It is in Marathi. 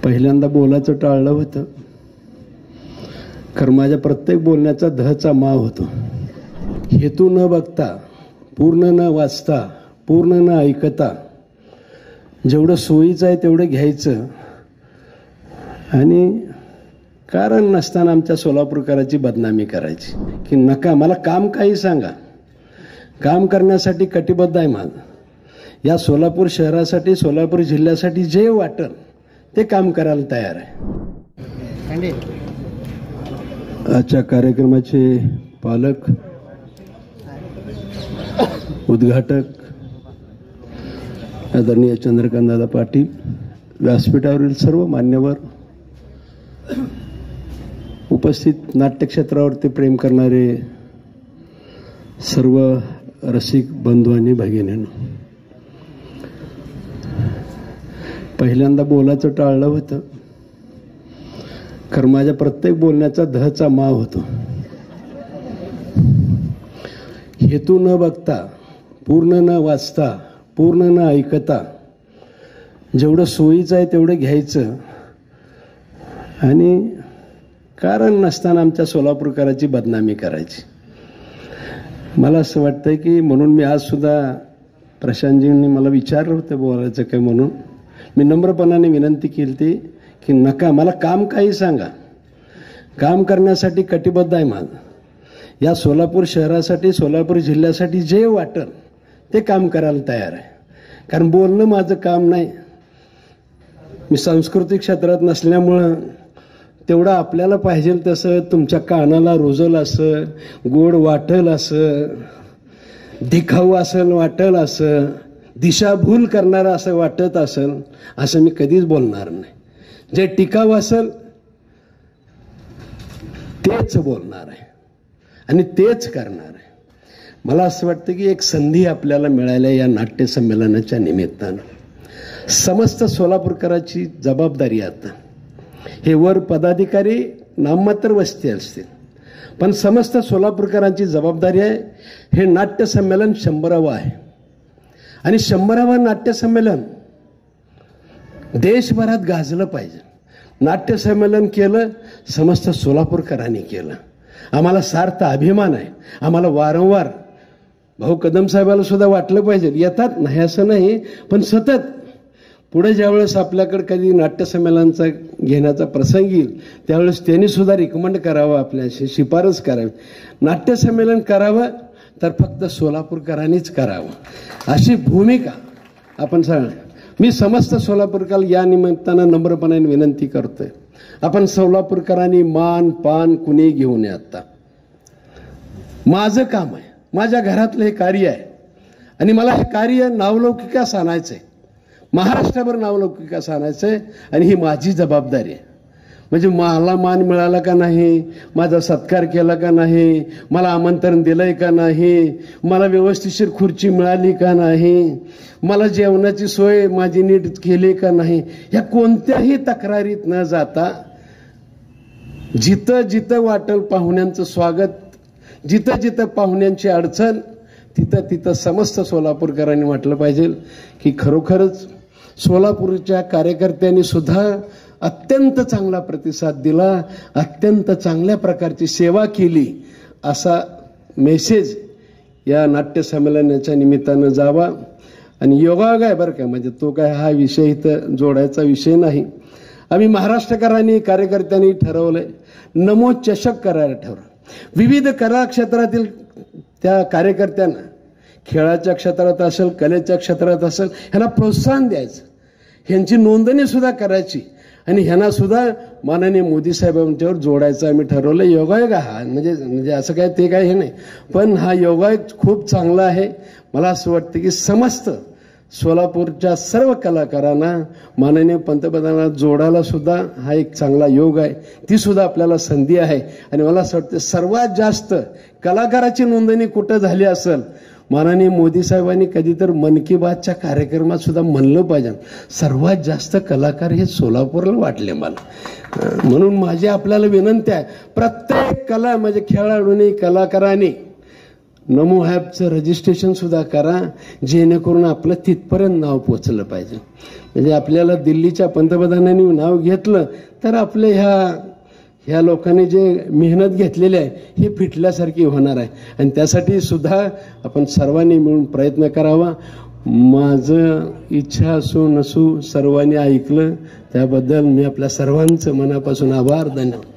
पहिल्यांदा बोलायचं टाळलं होतं, कारण माझ्या प्रत्येक बोलण्याचा धचा माव होतो. हेतू न बघता, पूर्ण न वाचता, पूर्ण न ऐकता जेवढं सोयीचं आहे तेवढं घ्यायचं आणि कारण नसताना आमच्या सोलापूरकरांची बदनामी करायची की नका, मला काम काही सांगा, काम करण्यासाठी कटिबद्ध आहे माझं. या सोलापूर शहरासाठी, सोलापूर जिल्ह्यासाठी जे वाटेल ते काम करायला तयार आहे. आजच्या कार्यक्रमाचे पालक, उद्घाटक आदरणीय चंद्रकांतदादा पाटील, व्यासपीठावरील सर्व मान्यवर, उपस्थित नाट्यक्षेत्रावरती प्रेम करणारे सर्व रसिक बंधू आणि भगिनींनो, पहिल्यांदा बोलायचं टाळलं होतं, कारण माझ्या प्रत्येक बोलण्याचा धचा माव होतो. हेतू न बघता, पूर्ण न वाचता, पूर्ण न ऐकता जेवढं सोयीचं आहे तेवढं घ्यायचं आणि कारण नसताना आमच्या सोलापूरकरांची बदनामी करायची. मला असं वाटतंय की म्हणून मी आज सुद्धा प्रशांतजींनी मला विचारलं होतं बोलायचं काय, म्हणून मी नम्रपणाने विनंती केली ती की नका, मला काम काही सांगा, काम करण्यासाठी कटिबद्ध आहे माझं. या सोलापूर शहरासाठी, सोलापूर जिल्ह्यासाठी जे वाटेल ते काम करायला तयार आहे. कारण बोलणं माझं काम नाही. मी सांस्कृतिक क्षेत्रात नसल्यामुळं तेवढं आपल्याला पाहिजे तसं तुमच्या कानाला रुजल असं, गोड वाटेल असं, दिखाऊ असेल वाटेल असं, दिशाभूल करणारं असं वाटत असेल असं मी कधीच बोलणार नाही. जे टिकाव असेल तेच बोलणार आहे आणि तेच करणार आहे. मला असं वाटतं की एक संधी आपल्याला मिळाल्या या नाट्य संमेलनाच्या निमित्तानं. समस्त सोलापूरकरांची जबाबदारी आता, हे वर पदाधिकारी नाममात्र वस्ती असतील, पण समस्त सोलापूरकरांची जबाबदारी आहे. हे नाट्य संमेलन 100वे आहे आणि 100वे नाट्य संमेलन देशभरात गाजलं पाहिजे. नाट्य संमेलन केलं, समस्त सोलापूरकरांनी केलं. आम्हाला सार्थ अभिमान आहे. आम्हाला वारंवार भाऊ कदम साहेबाला सुद्धा वाटलं पाहिजे, येतात नाही असं नाही, पण सतत पुढे ज्यावेळेस आपल्याकडे कधी नाट्यसंमेलनाचा घेण्याचा प्रसंग येईल त्यावेळेस त्यांनी सुद्धा रिकमेंड करावं, आपल्याशी शिफारस करावी, नाट्यसंमेलन करावं तर फक्त सोलापूरकरांनीच करावं, अशी भूमिका आपण सांगा. मी समस्त सोलापूरकर या निमित्तानं नम्रपणाने विनंती करतोय, आपण सोलापूरकरांनी मान पान कुणी घेऊ नये. आता माझं काम आहे, माझ्या घरातलं हे कार्य आहे आणि मला हे कार्य नावलौकिकास आणायचंय, महाराष्ट्राभर नावलौकिकास आणायचंय आणि ही माझी जबाबदारी आहे. म्हणजे मला मान मिळाला का नाही, माझा सत्कार केला का नाही, मला आमंत्रण दिलंय का नाही, मला व्यवस्थितशीर खुर्ची मिळाली का नाही, मला जेवणाची सोय माझी नीट केली का नाही, ह्या कोणत्याही तक्रारीत न जाता जिथं जिथं वाटेल पाहुण्यांचं स्वागत, जिथं जिथं पाहुण्यांची अडचण, तिथं तिथं समस्त सोलापूरकरांनी वाटलं पाहिजे की खरोखरच सोलापूरच्या कार्यकर्त्यांनी सुद्धा अत्यंत चांगला प्रतिसाद दिला, अत्यंत चांगल्या प्रकारची सेवा केली, असा मेसेज या नाट्य संमेलनाच्या निमित्तानं जावा. आणि योगायोग आहे बरं का, म्हणजे तो काय हा विषय इथं जोडायचा विषय नाही. आम्ही महाराष्ट्रकरांनी कार्यकर्त्यांनी ठरवलंय नमो चषक करायला ठरवलं. विविध कला क्षेत्रातील त्या कार्यकर्त्यांना, खेळाच्या क्षेत्रात असेल, कलेच्या क्षेत्रात असेल, ह्यांना प्रोत्साहन द्यायचं, ह्यांची नोंदणी सुद्धा करायची आणि ह्यांना सुद्धा माननीय मोदी साहेबांच्यावर जोडायचं आम्ही ठरवलं. योगायोग हा म्हणजे असं काय ते काय हे नाही, पण हा योगायोग खूप चांगला आहे. मला असं वाटतं की समस्त सोलापूरच्या सर्व कलाकारांना माननीय पंतप्रधानांना जोडायला सुद्धा हा एक चांगला योग आहे, ती सुद्धा आपल्याला संधी आहे. आणि मला असं वाटतं सर्वात जास्त कलाकाराची नोंदणी कुठं झाली असेल, माननीय मोदी साहेबांनी कधी तर मन की बातच्या कार्यक्रमात सुद्धा म्हणलं पाहिजे, सर्वात जास्त कलाकार हे सोलापूरला वाटले मला. म्हणून माझी आपल्याला विनंती आहे, प्रत्येक कला म्हणजे खेळाडूंनी, कलाकारांनी नमो ॲपचं रजिस्ट्रेशन सुद्धा करा, जेणेकरून आपलं तिथपर्यंत नाव पोचलं पाहिजे. म्हणजे आपल्याला दिल्लीच्या पंतप्रधानांनी नाव घेतलं तर आपल्या ह्या लोकांनी जे मेहनत घेतलेली आहे ही फिटल्यासारखी होणार आहे. आणि त्यासाठी सुद्धा आपण सर्वांनी मिळून प्रयत्न करावा. माझं इच्छा असो नसो सर्वांनी ऐकलं त्याबद्दल मी आपल्या सर्वांचं मनापासून आभार. धन्यवाद.